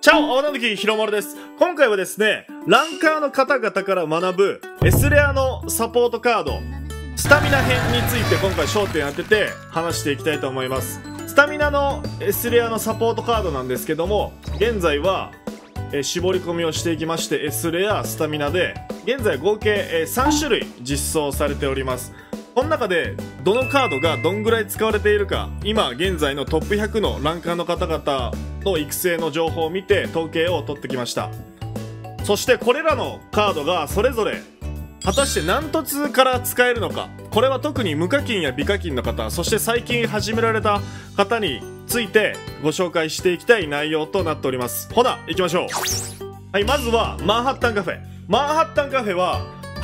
チャオ、青なきひろまるです。今回はですね、ランカーの方々から学ぶ S レアのサポートカード、スタミナ編について今回焦点当てて話していきたいと思います。スタミナの S レアのサポートカードなんですけども、現在は絞り込みをしていきまして S レア、スタミナで現在合計3種類実装されております。この中でどのカードがどんぐらい使われているか、今現在のトップ100のランカーの方々の育成の情報を見て統計を取ってきました。そしてこれらのカードがそれぞれ果たして何凸から使えるのか、これは特に無課金や美課金の方、そして最近始められた方についてご紹介していきたい内容となっております。ほな行きましょう。はい、まずはマンハッタンカフェ。マンハッタンカフェは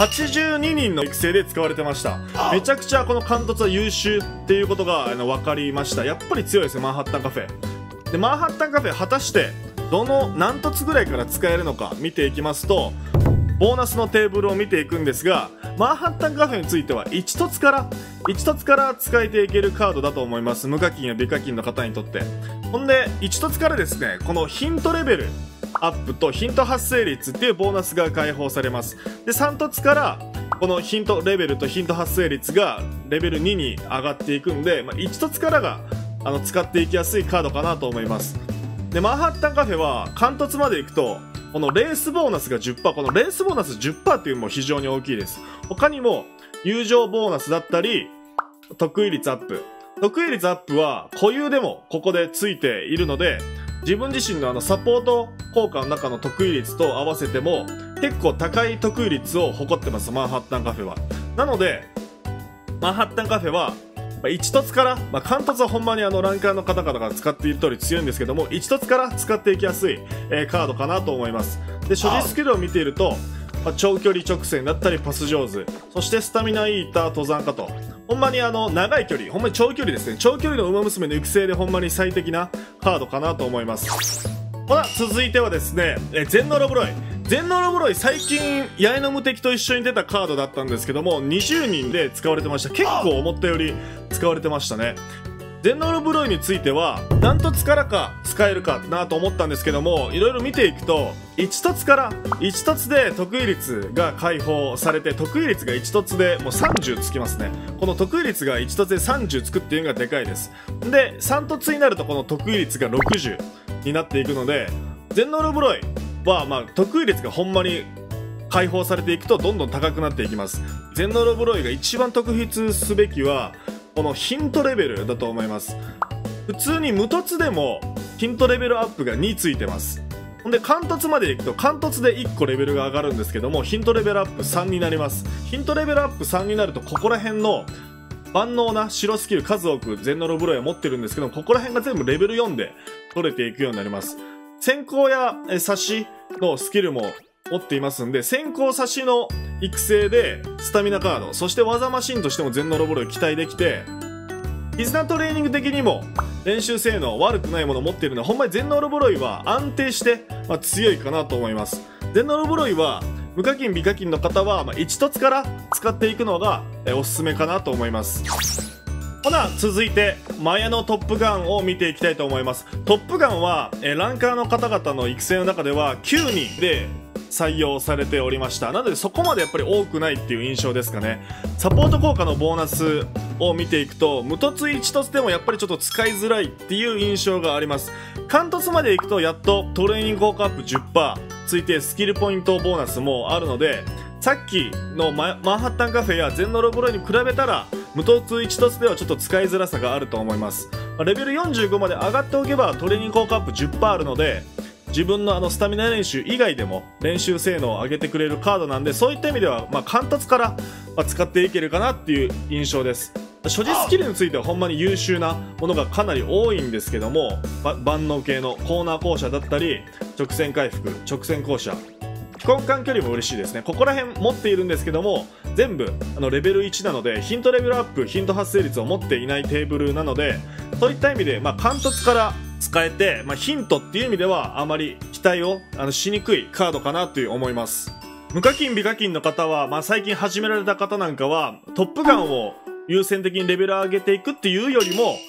82人の育成で使われてました。めちゃくちゃこの監督は優秀っていうことが分かりました。やっぱり強いですよ、マンハッタンカフェで。マンハッタンカフェ果たして何凸ぐらいから使えるのか見ていきますと、ボーナスのテーブルを見ていくんですが、マンハッタンカフェについては1凸から使えていけるカードだと思います。無課金や美課金の方にとって。ほんで1凸からですね、このヒントレベルアップとヒント発生率っていうボーナスが解放されます。で3凸からこのヒントレベルとヒント発生率がレベル2に上がっていくんで、1凸からが使っていきやすいカードかなと思います。でマンハッタンカフェは貫突までいくとこのレースボーナスが 10%、 このレースボーナス 10% っていうのも非常に大きいです。他にも友情ボーナスだったり得意率アップは固有でもここでついているので、自分自身のサポート効果の中の得意率と合わせても結構高い得意率を誇ってます、マンハッタンカフェは。なのでマンハッタンカフェは1凸から、貫突はほんまにランカーの方々が使っている通り強いんですけども、1凸から使っていきやすい、カードかなと思います。で所持スキルを見ていると、長距離直線だったりパス上手、そしてスタミナイーター、登山家とほんまに長い距離、ほんまに長距離ですね。長距離の馬娘の育成でほんまに最適なカードかなと思います。ほな続いてはですね、ゼンノロブロイ。ゼンノロブロイ最近八重の無敵と一緒に出たカードだったんですけども、20人で使われてました。結構思ったより使われてましたね。ゼンノロブロイについては何凸からか使えるかなと思ったんですけども、いろいろ見ていくと1凸で得意率が解放されて、得意率が1凸でもう30つきますね。この得意率が1凸で30つくっていうのがでかいです。で3凸になるとこの得意率が60になっていくので、ゼンノロブロイは得意率がほんまに解放されていくとどんどん高くなっていきます。ゼンノロブロイが一番特筆すべきはこのヒントレベルだと思います。普通に無凸でもヒントレベルアップが2ついてます。ほんで貫突までいくと貫突で1個レベルが上がるんですけども、ヒントレベルアップ3になります。ヒントレベルアップ3になるとここら辺の万能な白スキル数多くゼンノロブロイは持ってるんですけども、ここら辺が全部レベル4で取れていくようになります。先行や差しのスキルも持っていますんで、先行差しの育成でスタミナカード、そして技マシンとしてもゼンノロブロイ期待できて、絆トレーニング的にも練習性能悪くないものを持っているので、ほんまにゼンノロブロイは安定して、強いかなと思います。ゼンノロブロイは無課金美課金の方は1凸から使っていくのがおすすめかなと思います。ほな続いてマヤのトップガンを見ていきたいと思います。トップガンはランカーの方々の育成の中では9人で採用されておりました。なのでそこまでやっぱり多くないっていう印象ですかね。サポート効果のボーナスを見ていくと無凸1凸でもやっぱりちょっと使いづらいっていう印象があります。貫突までいくとやっとトレーニング効果アップ 10% ついてスキルポイントボーナスもあるので、さっきのマンハッタンカフェやゼンノロブロイに比べたら無凸1凸ではちょっと使いづらさがあると思います。レベル45まで上がっておけばトレーニング効果アップ 10% あるので、自分のスタミナ練習以外でも練習性能を上げてくれるカードなんで、そういった意味では貫突から使っていけるかなっていう印象です。所持スキルについてはほんまに優秀なものがかなり多いんですけども、万能系のコーナー降車だったり直線回復、直線降車、飛行間距離も嬉しいですね。ここら辺持っているんですけども、全部レベル1なのでヒントレベルアップ、ヒント発生率を持っていないテーブルなので、そういった意味で貫突から使えて、ヒントっていう意味ではあまり期待をしにくいカードかなという思います。無課金美課金の方は、最近始められた方なんかはトップガンを優先的にレベル上げていくっていうよりも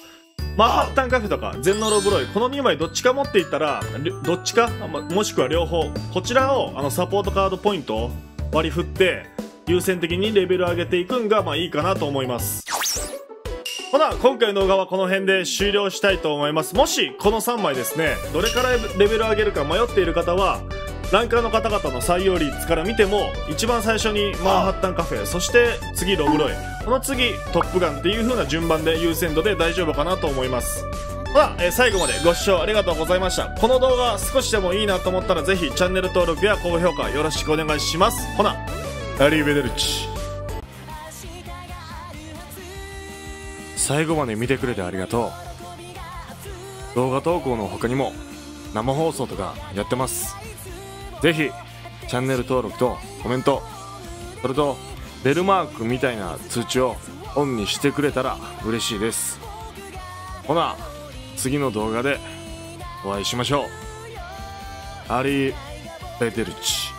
マンハッタンカフェとかゼンノロブロイ、この2枚どっちか持っていったら、どっちかもしくは両方、こちらをサポートカードポイントを割り振って優先的にレベル上げていくんがいいかなと思います。ほな、今回の動画はこの辺で終了したいと思います。もしこの3枚ですね、どれからレベル上げるか迷っている方は、ランカーの方々の採用率から見ても、一番最初にマンハッタンカフェ、そして次ロブロイ、この次トップガンっていう風な順番で優先度で大丈夫かなと思います。ほな、最後までご視聴ありがとうございました。この動画少しでもいいなと思ったら、ぜひチャンネル登録や高評価よろしくお願いします。ほな、アリーベデルチ。 最後まで見てくれてありがとう。動画投稿の他にも生放送とかやってます。ぜひチャンネル登録とコメント、それとベルマークみたいな通知をオンにしてくれたら嬉しいです。ほな、次の動画でお会いしましょう。アリーベデルチ。